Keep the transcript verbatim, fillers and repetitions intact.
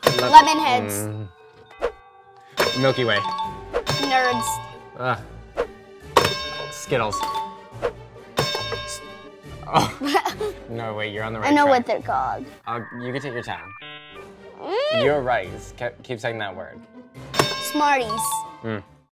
Lemon heads. Mm. Milky Way. Nerds. Uh. Skittles. Oh. No, wait, you're on the right I know track. what they're called. Uh, you can take your time. Mm. You're right. Just keep, keep saying that word. Smarties. Mm.